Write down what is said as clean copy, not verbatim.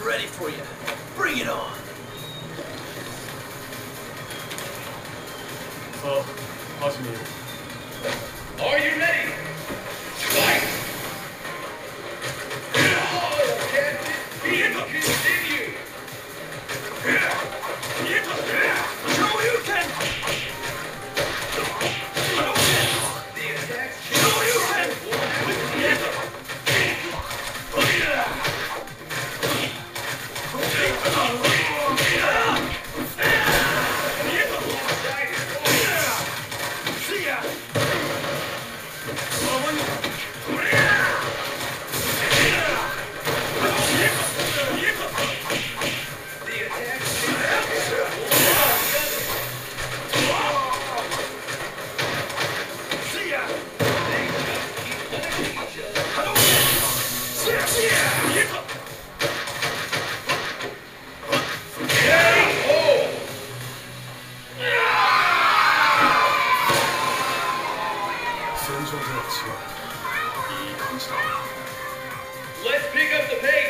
ready for you. Bring it on. Are you ready? Fight! Oh, Captain, continue! Show you can! The attacks Show you can! See ya! Let's pick up the pace.